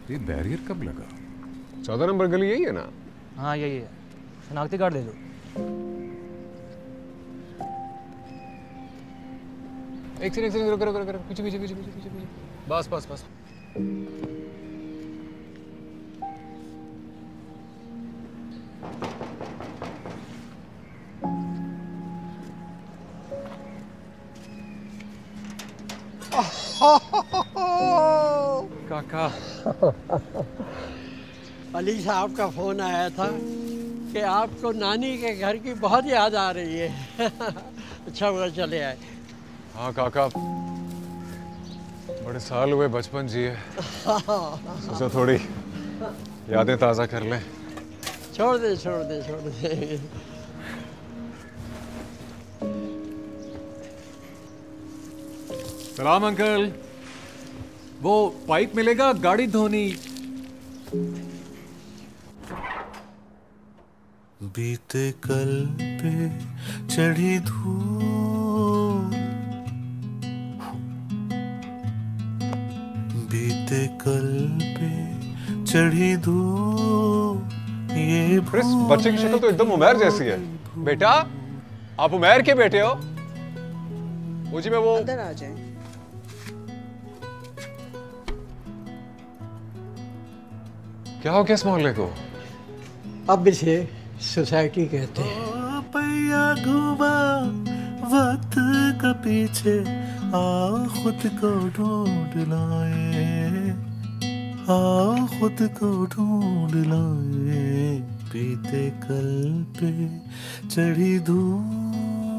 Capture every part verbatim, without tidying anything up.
ये बैरियर कब लगा? चौदह नंबर गली यही है ना? हाँ यही है। शनाख्ती कार्ड दे दो। एक सेकंड एक सेकंड रुको रुको रुको पीछे पीछे पीछे पीछे पीछे पीछे बस बस बस काका अली साहब का फोन आया था कि आपको नानी के घर की बहुत याद आ रही है। अच्छा हुआ चले आए। हाँ काका, बड़े साल हुए बचपन जिए, सोचा थोड़ी यादें ताज़ा कर लें। छोड़ दे छोड़ दे छोड़ दे। सलाम अंकल, वो पाइप मिलेगा गाड़ी धोनी। बीते कल पे चढ़ी धूप, बीते कल पे चढ़ी धूप, ये क्रिस, बच्चे की शक्ल तो एकदम उमैर जैसी है। बेटा, आप उमैर के बेटे हो? वो जी मैं वो अंदर आ जाए। क्या हो गया इस मोहल्ले को? अब इसे सोसाइटी कहते हैं। पैया घुमा वक्त का पीछे, आ खुद को ढूंढ लाए, आ खुद को ढूंढ लाए, बीते कल पे चढ़ी धूप।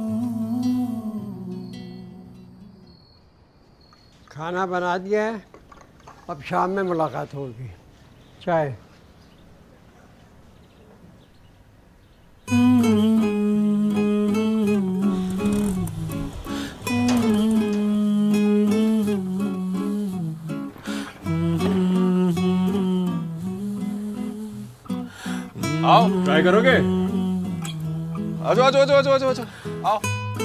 खाना बना दिया है, अब शाम में मुलाकात होगी। चाय। आओ, ट्राई करोगे? आजो आजो आजो आजो आजो आजो आओ।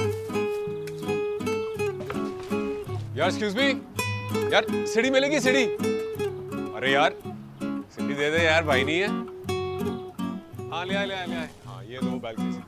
यार एक्सक्यूज मी, यार सीढ़ी मिलेगी सीढ़ी? अरे यार सीढ़ी दे दे यार, भाई नहीं है। हाँ ले आए ले आए ले आए। हाँ ये दो बैल्कनी से।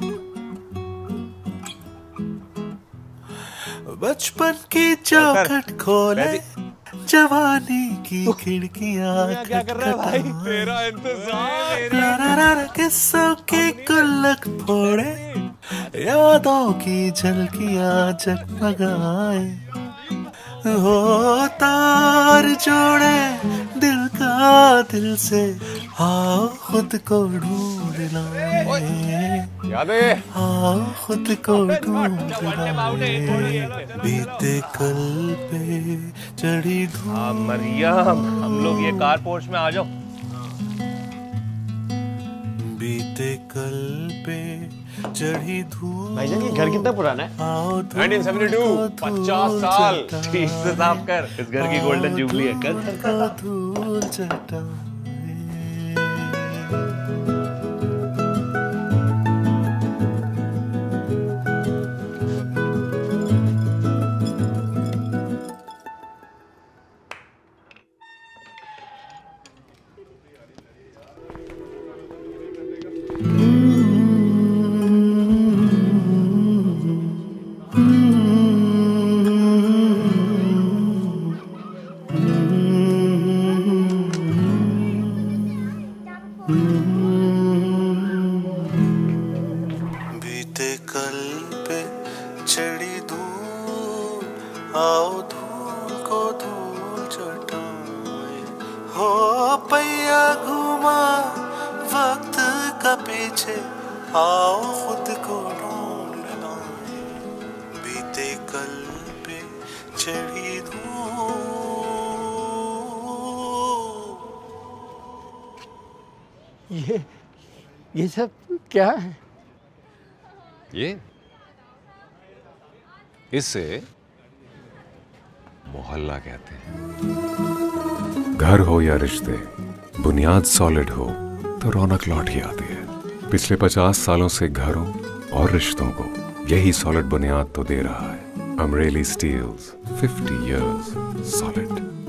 बचपन की चौखट खोले, जवानी की खिड़कियां क्या कर रहा है भाई? तेरा इंतजार। किस्सों की गुल्लक फोड़े, यादों की झलकियां जगमगाए, हो तार जोड़े दिल का दिल से, आओ खुद को ढूंढ लाए, याद है? आओ खुद को ढूंढ लाए, बीते कल पे चढ़ी धूप। हाँ मरियम, हम लोग ये कार पोर्च में आ जाओ। बीते कल पे चढ़ी धूप। भाईजान ये घर कितना पुराना है? उन्नीस सौ बहत्तर, पचास साल। ठीक से साफ कर, इस घर की गोल्डन जुबली है। कर धूल चटा बीते कल पे चढ़ी धूल, आओ धूल को धूल चटाए, हो पैया घुमा वक्त का पीछे, आओ खुद को ढूंढ लाए, बीते कल पे चढ़ी धूल। ये ये सब क्या है? ये इसे मोहल्ला कहते हैं। घर हो या रिश्ते, बुनियाद सॉलिड हो तो रौनक लौट ही आती है। पिछले पचास सालों से घरों और रिश्तों को यही सॉलिड बुनियाद तो दे रहा है। Amreli steels, fifty years solid.